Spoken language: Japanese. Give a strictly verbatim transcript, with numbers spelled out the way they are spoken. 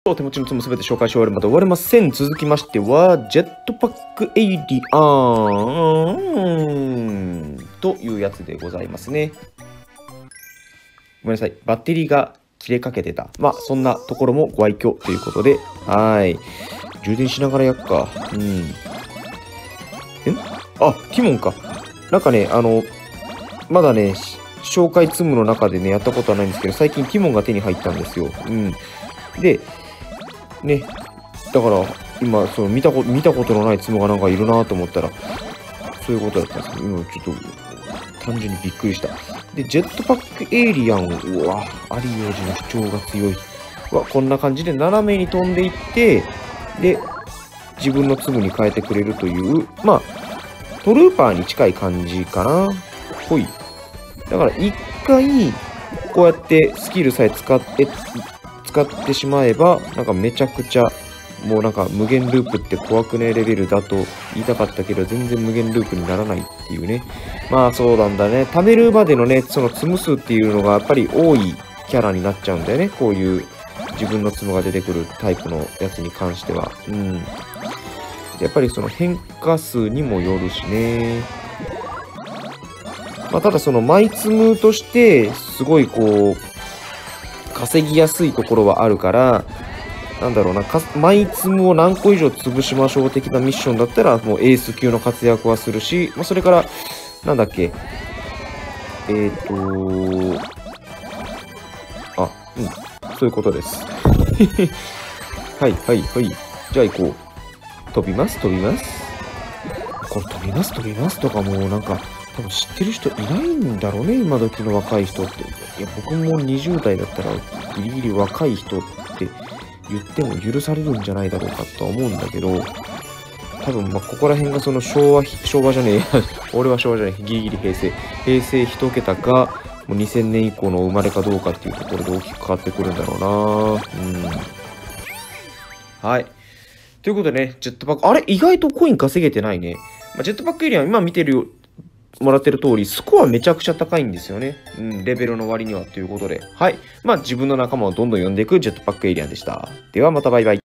手持ちのツムすべて紹介し終わるまで終わりません。続きましては、ジェットパックエイリアンというやつでございますね。ごめんなさい。バッテリーが切れかけてた。まあ、そんなところもご愛嬌ということで、はい。充電しながらやっか。うん。えあ、ティモンか。なんかね、あの、まだね、紹介ツムの中でね、やったことはないんですけど、最近ティモンが手に入ったんですよ。うん。で、ね、だから今その見たこと見たことのないツムがなんかいるなと思ったらそういうことだったんですけど、今ちょっと単純にびっくりした。で、ジェットパックエイリアン、うわ、アリ王子の主張が強い。はこんな感じで斜めに飛んでいって、で、自分のツムに変えてくれるという、まあ、トルーパーに近い感じかな。ほい。だから一回、こうやってスキルさえ使って、使ってしまえば、なんかめちゃくちゃ、もうなんか無限ループって怖くねレベルだと言いたかったけど、全然無限ループにならないっていうね。まあそうなんだね。貯めるまでのね、そのツム数っていうのがやっぱり多いキャラになっちゃうんだよね。こういう自分のツムが出てくるタイプのやつに関しては。うん。やっぱりその変化数にもよるしね。まあただそのマイツムとして、すごいこう、稼ぎやすいところはあるから、なんだろうな、マイツムを何個以上潰しましょう的なミッションだったら、もうエース級の活躍はするし、まあ、それから、なんだっけ、えっ、ー、とあ、うん、そういうことです。はい、はい、はい。じゃあ行こう。飛びます、飛びます。これ飛びます、飛びますとかもうなんか、多分知ってる人いないんだろうね、今時の若い人って。いや、僕もにじゅう代だったら、ギリギリ若い人って言っても許されるんじゃないだろうかとは思うんだけど、多分、まあ、ここら辺がその昭和、昭和じゃねえ、俺は昭和じゃない、ギリギリ平成。平成一桁か、もうにせんねん以降の生まれかどうかっていうところで大きく変わってくるんだろうな。うん。はい。ということでね、ジェットパック、あれ意外とコイン稼げてないね。まあ、ジェットパックエリア今見てるよ。もらってる通り、スコアめちゃくちゃ高いんですよね。うん、レベルの割にはということで。はい。まあ自分の仲間をどんどん呼んでいくジェットパックエイリアンでした。ではまたバイバイ。